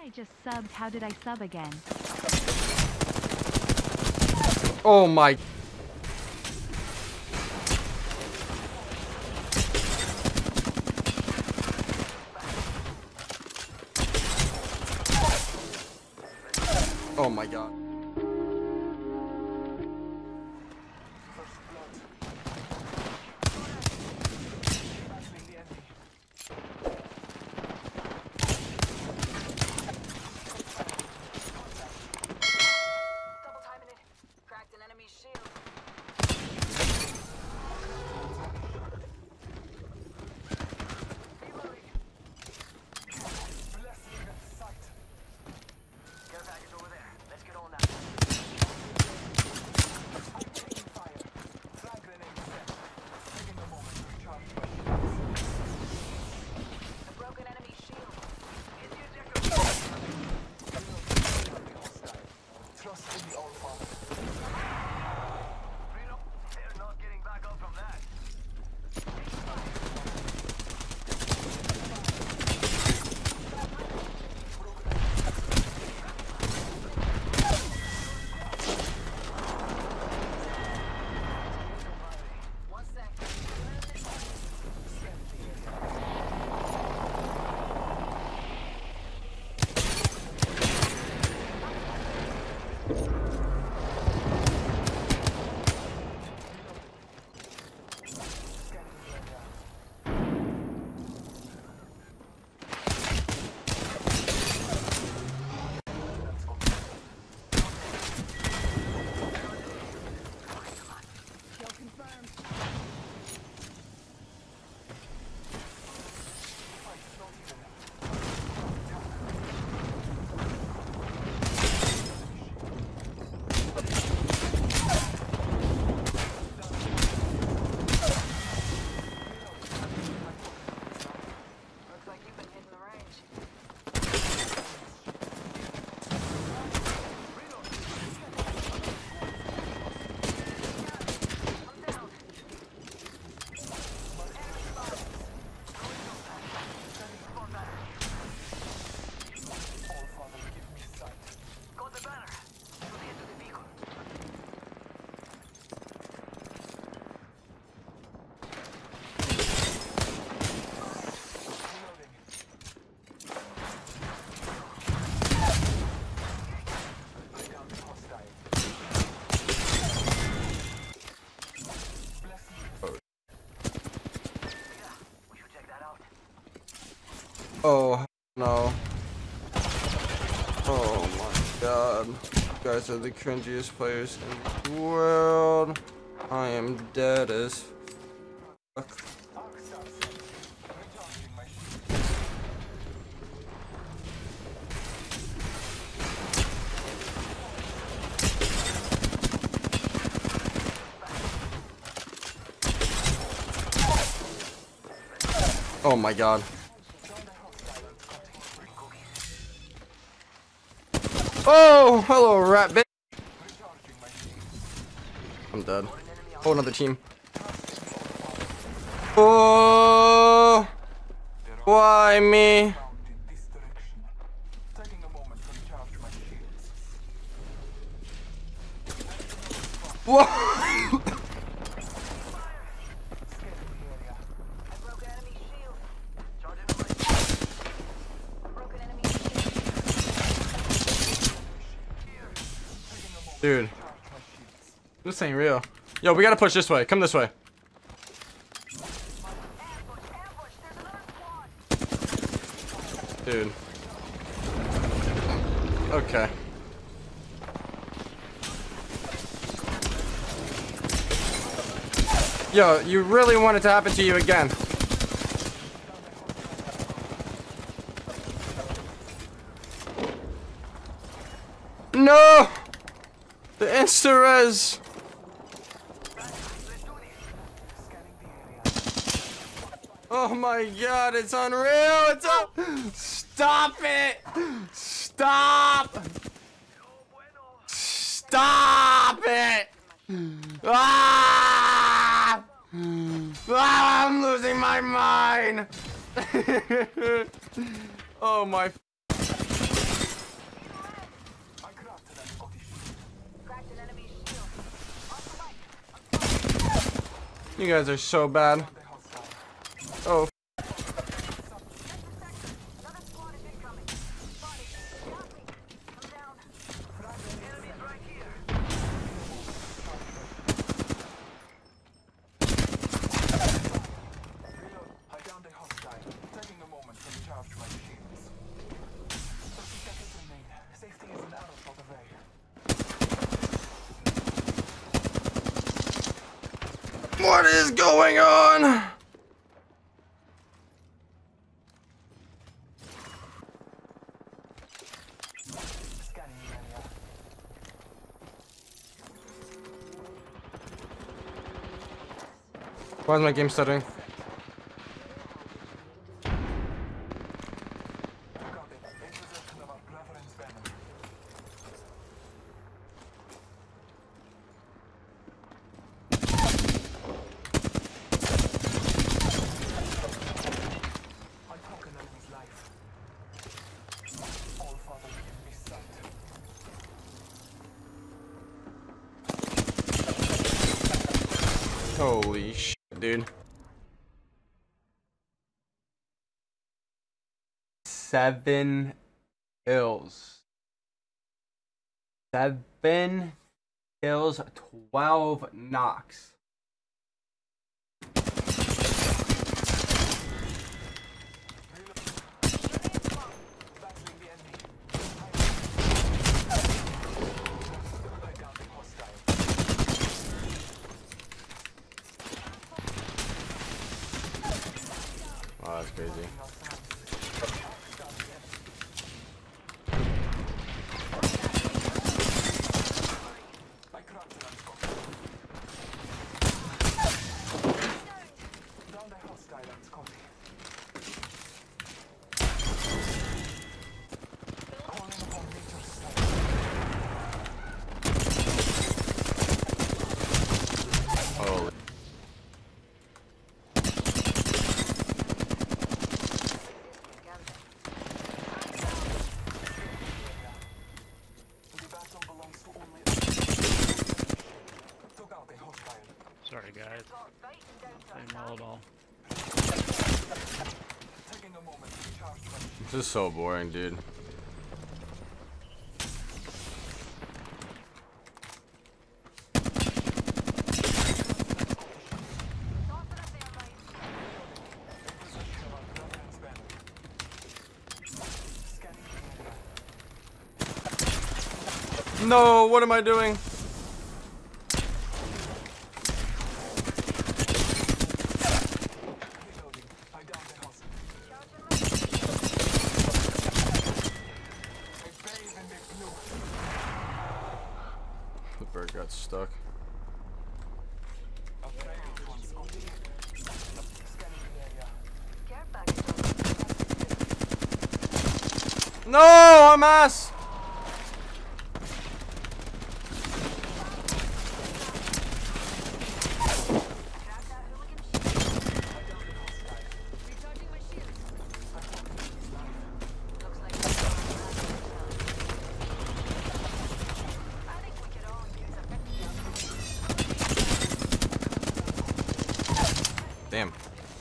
I just subbed. How did I sub again? Oh my. Oh my god. Oh no. Oh my god. You guys are the cringiest players in the world. I am dead as fuck. Oh my god. Oh, hello, rat bitch. I'm dead. Oh, another team. Oh, why me? Whoa. Dude, this ain't real. Yo, we gotta push this way. Come this way. Dude. Okay. Yo, you really want it to happen to you again. No! The insta-res! Oh my god, it's unreal! It's up! Stop it! Stop! Stop it! Ah! Ah, I'm losing my mind! Oh my... You guys are so bad. Oh. What is going on? Why is my game stuttering? Holy shit, dude. 7 kills. 7 kills, 12 knocks. Oh, that's crazy. Holy. Sorry guys. Playing well at all. This is so boring, dude. No, what am I doing? The bird got stuck. No, I'm ass. Damn.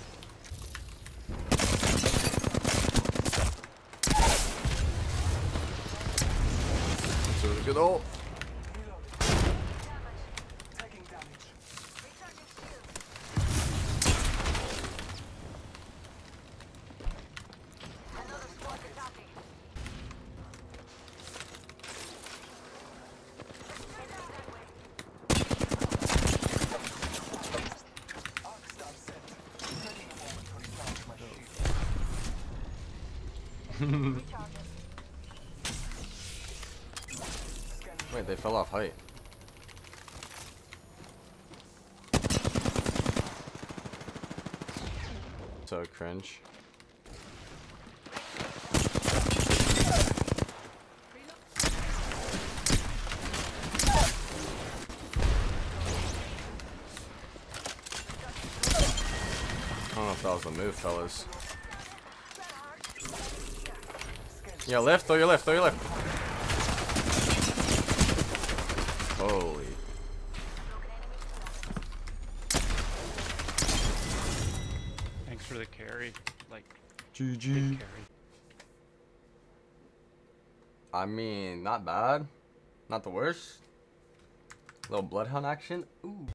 This was a good ult. Wait, they fell off height. So cringe. I don't know if that was the move, fellas. Yeah, left, throw your left, throw your left. Holy. for the carry. Like, GG. big carry. I mean, not bad. Not the worst. Little bloodhound action. Ooh.